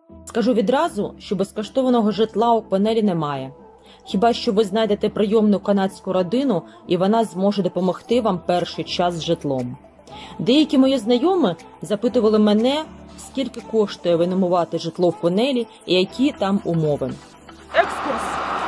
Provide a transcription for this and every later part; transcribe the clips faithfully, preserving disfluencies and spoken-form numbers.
Скажу відразу, що безкоштовного житла у Кванелі немає. Хіба що ви знайдете прийомну канадську родину, і вона зможе допомогти вам перший час з житлом. Деякі мої знайомі запитували мене, скільки коштує винаймувати житло в Кванелі і які там умови. Екскурс.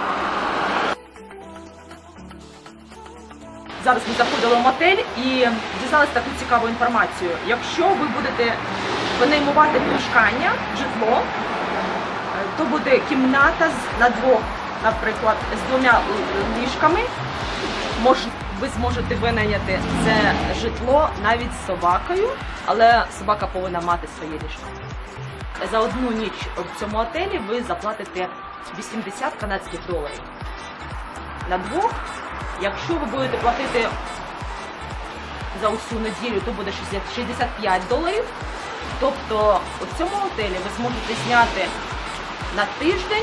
Зараз ми заходили в мотель і дізналися таку цікаву інформацію. Якщо ви будете винаймувати помешкання, житло, то буде кімната на двох, наприклад, з двома ліжками. Мож, ви зможете винайняти це житло навіть з собакою, але собака повинна мати своє ліжко. За одну ніч в цьому отелі ви заплатите вісімдесят канадських доларів. На двох, якщо ви будете платити за усю неділю, то буде шістдесят п'ять доларів. Тобто у цьому готелі ви зможете зняти на тиждень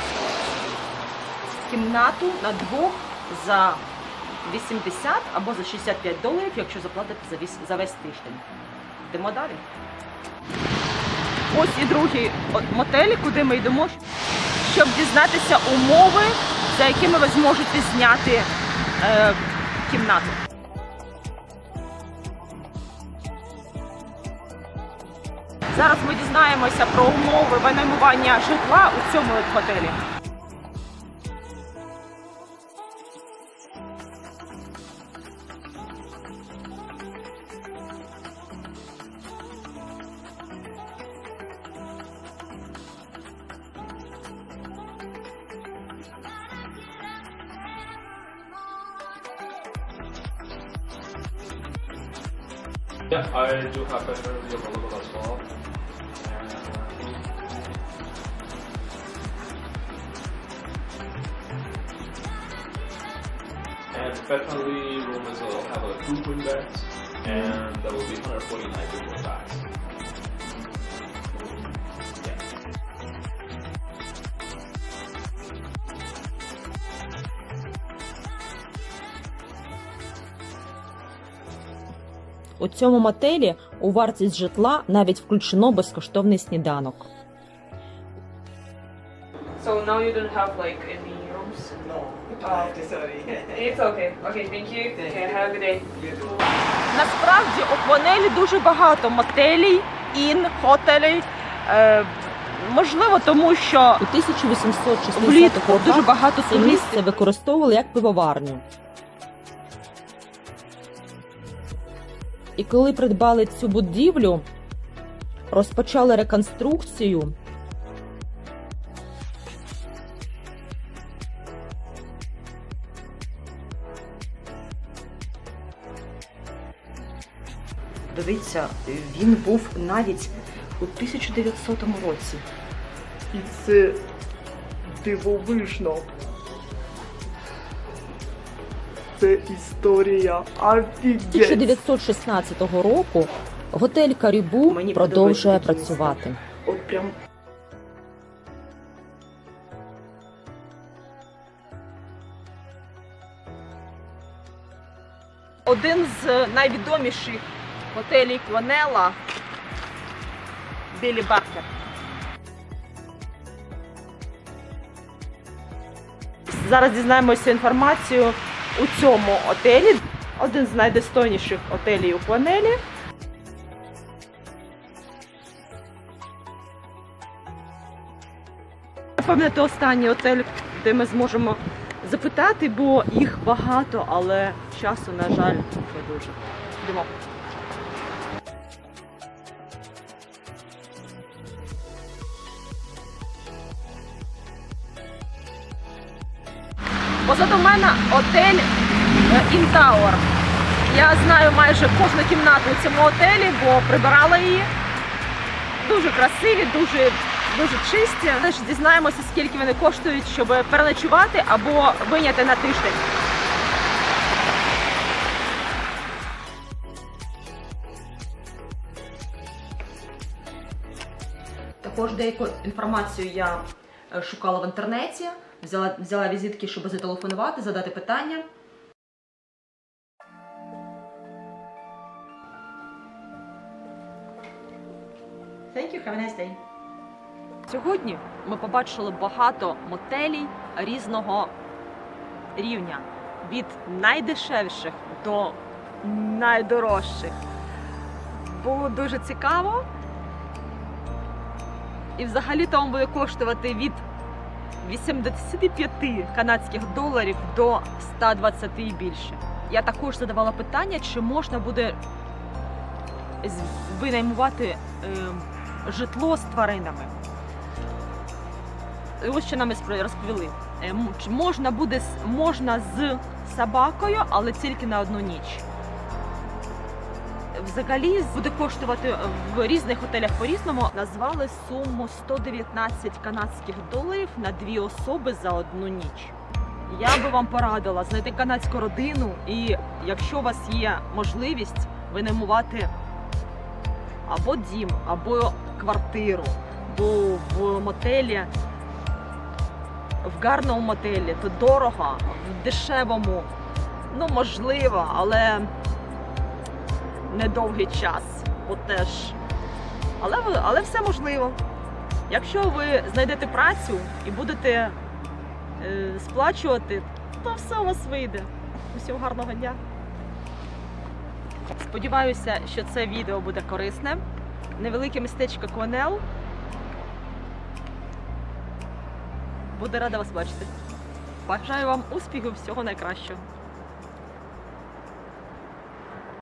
кімнату на двох за вісімдесят або за шістдесят п'ять доларів, якщо заплатите за весь, за весь тиждень. Йдемо далі. Ось і другий мотель, куди ми йдемо, щоб дізнатися умови, за якими ви зможете зняти е, кімнату. Зараз ми дізнаємося про умови винаймування житла у цьому готелі. Yeah, I do have a review available as well. And pet friendly room as well have a two queen beds, and that will be one hundred forty-nine before tax. У цьому мотелі у вартість житла навіть включено безкоштовний сніданок. So now you don't have like any rooms? No, Oh. sorry. It's okay. Okay, thank you. Okay, have a good day. Насправді у Кванелі дуже багато мотелів, ін, готелів. Е, можливо, тому що У тисяча вісімсот шістдесятих влітку роках дуже багато це місце туристів. використовували як пивоварню. І коли придбали цю будівлю, розпочали реконструкцію, дивіться, він був навіть у тисяча дев'ятсотому році. І це дивовижно. Це історія. Офігеть. тисяча дев'ятсот шістнадцятого року готель Карібу Мені продовжує подобається такі працювати. От прям один з найвідоміших готелів Кванела – Біллі Баркер. Зараз дізнаємося інформацію у цьому отелі. Один з найдостойніших готелів у Кванелі. Напевне, це останній готель, де ми зможемо запитати, бо їх багато, але часу, на жаль, не дуже. Йдемо. Позаду мене отель Інтауер. Я знаю майже кожну кімнату у цьому готелі, бо прибирала її. Дуже красиві, дуже, дуже чисті. Ми ж дізнаємося, скільки вони коштують, щоб переночувати або вийняти на тиждень. Також деяку інформацію я шукала в інтернеті, взяла, взяла візитки, щоб зателефонувати, задати питання. Thank you, have a nice day. Сьогодні ми побачили багато мотелей різного рівня. Від найдешевших до найдорожчих. Було дуже цікаво. І взагалі там буде коштувати від вісімдесят п'ять канадських доларів до ста двадцяти і більше. Я також задавала питання, чи можна буде винаймувати е, житло з тваринами. І ось що нам розповіли. Е, можна буде можна з собакою, але тільки на одну ніч. Взагалі буде коштувати в різних готелях по-різному. Назвали суму сто дев'ятнадцять канадських доларів на дві особи за одну ніч. Я би вам порадила знайти канадську родину і, якщо у вас є можливість, винаймувати або дім, або квартиру, бо в мотелі, в гарному мотелі, то дорого, в дешевому, ну можливо, але недовгий час, бо теж. Але, але все можливо. Якщо ви знайдете працю і будете е, сплачувати, то все у вас вийде. Усього гарного дня. Сподіваюся, що це відео буде корисне. Невелике містечко Кванел. Буду рада вас бачити. Бажаю вам успіхів, всього найкращого.